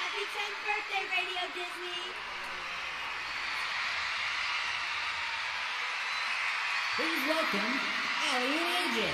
Happy 10th birthday, Radio Disney! Please welcome Allie and AJ.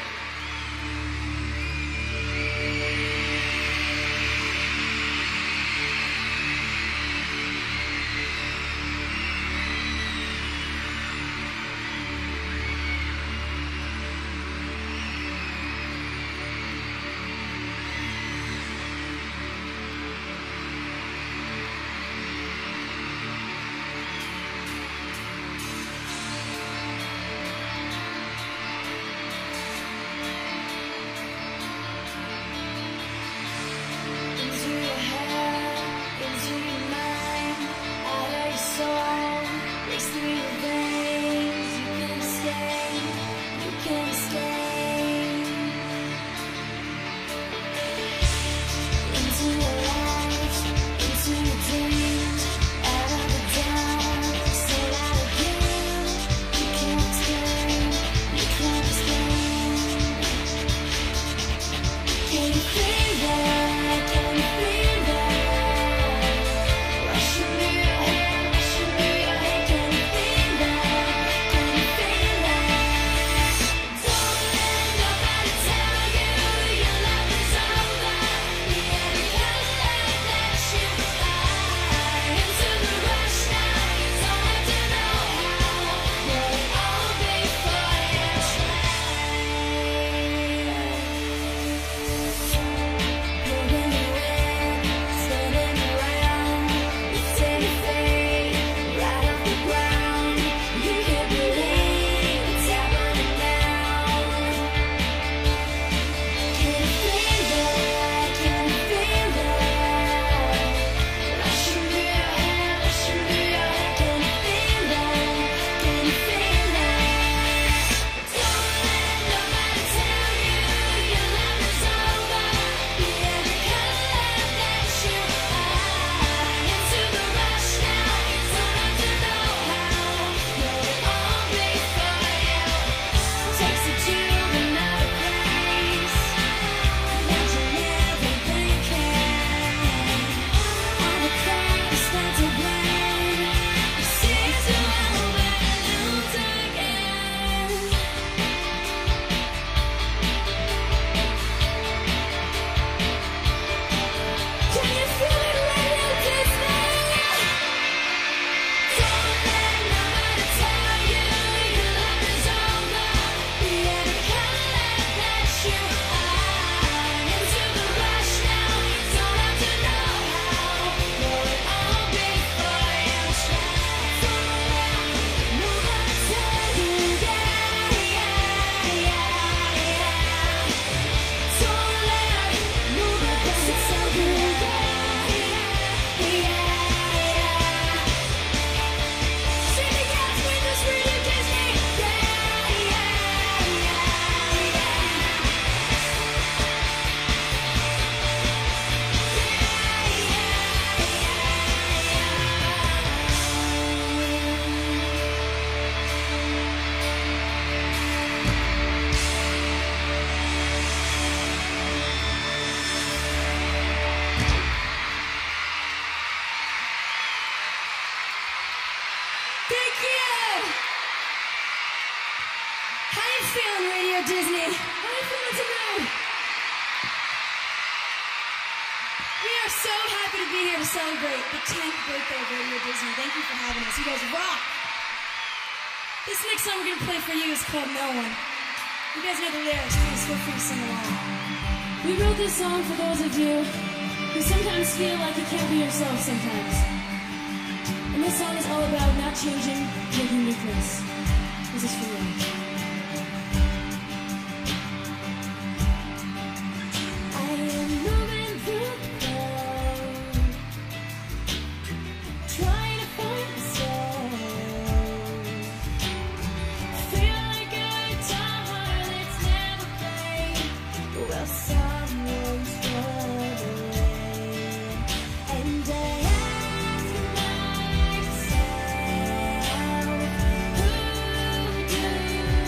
Celebrate the 10th birthday of Radio Disney. Thank you for having us. You guys rock! This next song we're going to play for you is called No One. You guys know the lyrics. Please feel free to sing along. We wrote this song for those of you who sometimes feel like you can't be yourself sometimes. And this song is all about not changing your uniqueness. This is for you. Do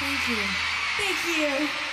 Thank you. Thank you.